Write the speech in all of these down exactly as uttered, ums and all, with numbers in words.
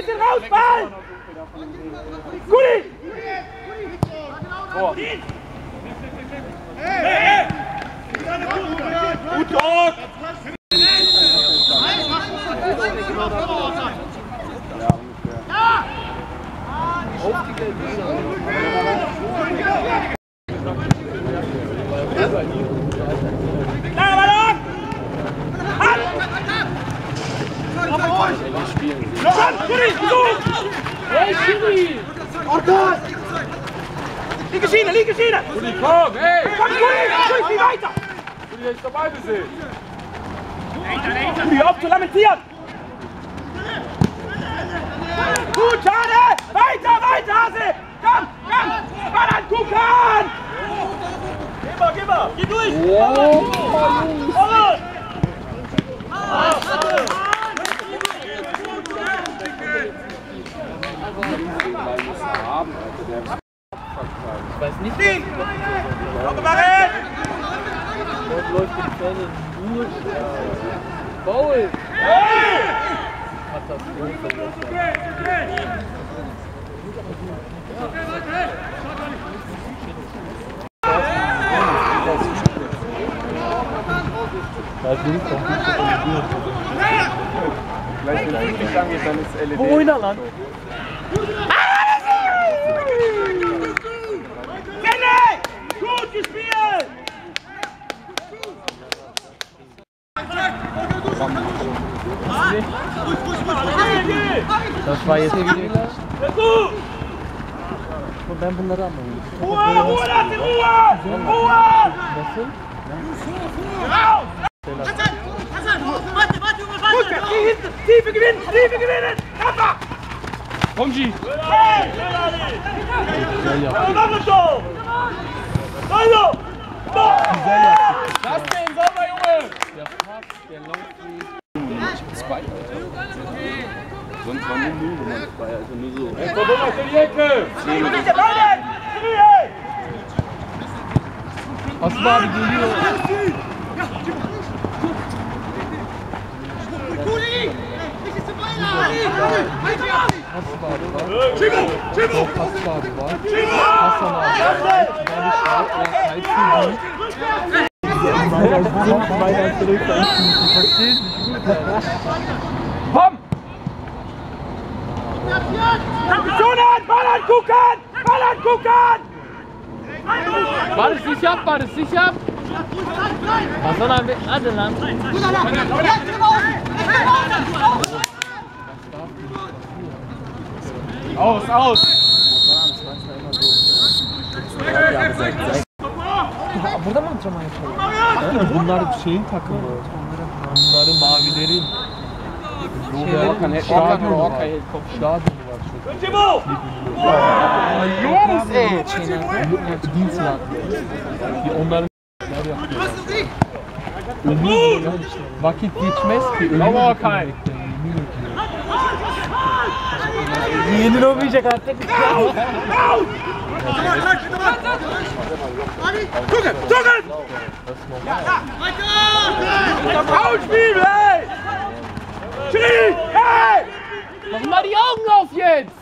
bisschen raus, Ball! Gudi! Vor. Gut dort! Liege Schiene, liege Schiene! Gudi, komm, hey! Komm, Gudi, Gudi, weiter! Gudi, jetzt dabei gesehen. Gudi, auf zu lamentieren! Gut, schade! Weiter, weiter, Hase! Komm, komm! Ball an Kukan! Geh mal, geh mal! Geh durch! Wow! Ich weiß nicht, was dort läuft die Zähne nur Foul! Katastrophe. Da ist links auch nicht organisiert. Gleich wenn es nicht angeht, dann ist L E D. Wo in der Land? Gut gespielt! Das war jetzt wieder. Ruhe, Ben bunları anlamadım. Ruhe, lass Ruhe! Ruhe! Nasıl? Raus! Gut, geh hinten! Tiefe gewinnen! Tiefe gewinnen! Kappa! Konji! Hey! Mach es so! Hallo! Lass den sauber, Junge! Der Pass, der Laufweg. Zwei, Sonst war nur null Nummer zwei, also nur so. Hey, komm mal für die Ecke! Bitte, Beine! Was war die Geliyor? Passwort war. Chibo! Chibo! Passwort war. Hassan war. Dann die Schwarze, weiter zurück. Verstehst du? Komm! Jonas, Ball angucken! Ball angucken! War das nicht ab? War das nicht ab? Was soll er mit Adelan? Aus, aus! Burada mı antrenman yapıyorlar? Bunlar şeyin takımı. Bunların mavilerin. Orkan, Stadyum var. Orkan, Stadyum var çok. Chibo! Jungs ey! Dienstler. Die onların ölüm vakit geçmez ki ölüm. Bravo Orkan. Yenir olmayacak artık. Gucken! Gucken! Foulspiel, hey! Schrie! Hey! Mach mal die Augen auf jetzt!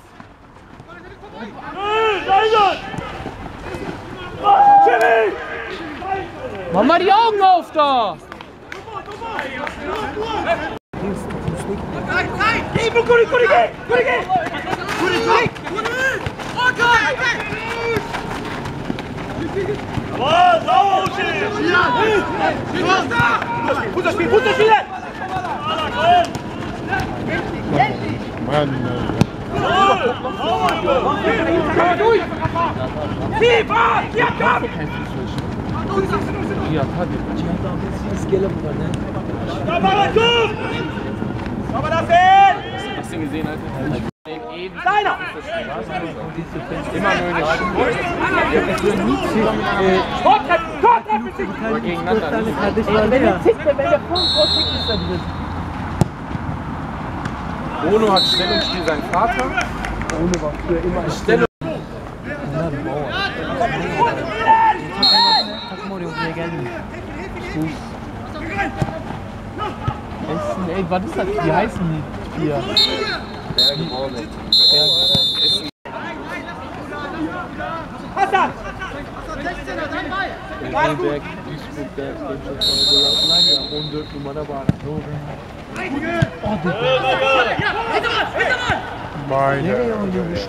Schrie! Mach mal die Augen auf da! Geh, Guri, Guri, geh! Guri, geh! Guri, geh! Oh, sauber, Schiri! Fußballspiel, Fußballspiel! Mann, Durch! FIFA! Ja, komm! Ya tabii. Siz gelin buradan. Da war er, komm! Kann man das sehen? hast du ihn gesehen, Alter? Deiner! Immer nur in der Tortreffen! Tortreffen! Schule gegeneinander. Wenn der tickt, wenn der Punkt tickt, ist er drin. Bono hat Stellungsspiel sein Vater. Ohne war früher immer ein Stellung. Takım oraya buraya gelmiyor. Essen, ey, was ist das? Wie heißen die hier? Hassan! Berg, Duisburg, der ist dem schon mal gelassen hat, ja, on dört numara var. Meine. Nereye oynuyormuş?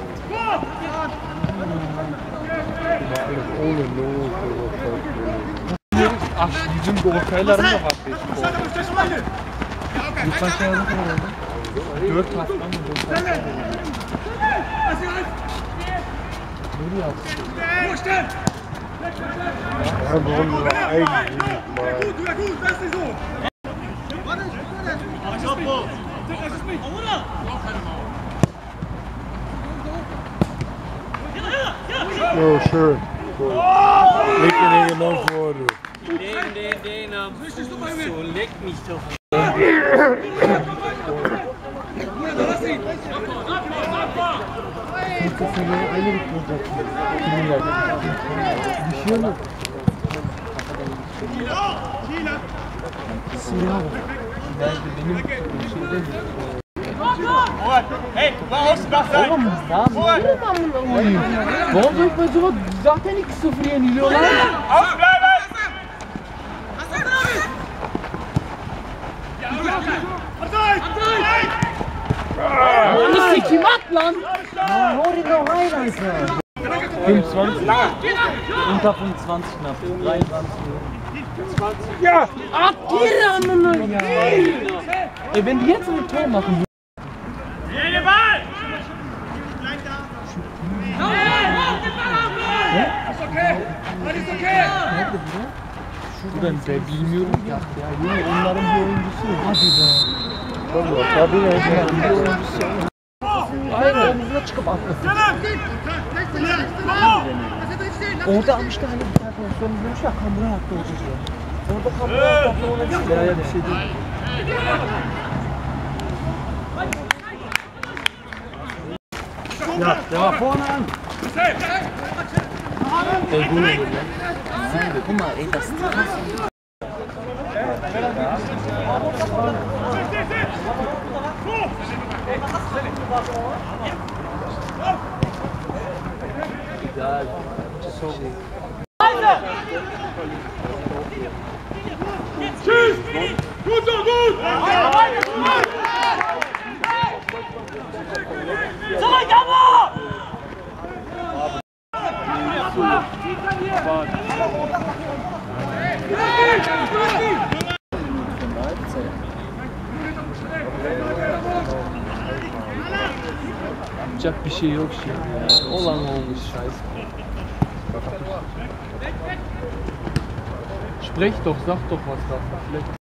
Oğlum ne oldu? Ah, bizim Gorkayların da var. Bu kaç aylık oldu? Dört hafta mı? Nereye yaptın? Ja, warum nur eigentlich mal? Jo, schön. Cool. Leg den hier genau vor, du. Den, den, den am Fuß, so leck mich doch. Hey, raus, mach sein! Warum soll ich bei sowas zaten iki sıfır yeniliyorlar? Aufbleiben! Onu sikim at lan! fünfundzwanzig. Unter fünfundzwanzig knapp. dreiundzwanzig. Ja! At geri anını ya! E wenn die jetzt ein Tor machen, Jede Ball! Ist okay! Ist okay! şuradan ben bilmiyorum ki ya. Yine onların bir oyuncusu. Hadi be. Tabii, tabii ya. Bir oyuncusu. Aynen omuzuna çıkıp atlasın. Orada almıştı hani bir tane pozisyon izlemiş ya, kambura attı o çocuğu. Orada kambura attı ona bir şey. Ya ya bir şey değil. Ja, der war vorne an. Ey bu ne lan? Guck mal, ey, das ist krass. Egal. Sorry. Tschüss! Gut so, gut! Zurück, aber! Yapacak bir şey yok şimdi ya. Olan olmuş scheiße. Sprech doch, sag doch was da. Vielleicht